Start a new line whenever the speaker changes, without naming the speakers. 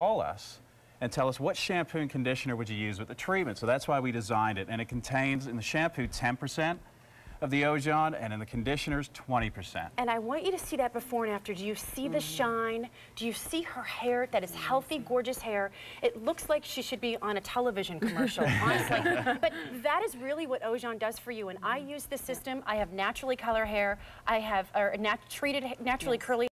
call us and tell us what shampoo and conditioner would you use with the treatment. So that's why we designed it. And it contains in the shampoo 10% of the ojon, and in the conditioners 20%.
And I want you to see that before and after. Do you see the shine? Do you see her hair? That is healthy, gorgeous hair. It looks like she should be on a television commercial, honestly. But that is really what ojon does for you. And I use this system. I have naturally color hair. I have treated naturally curly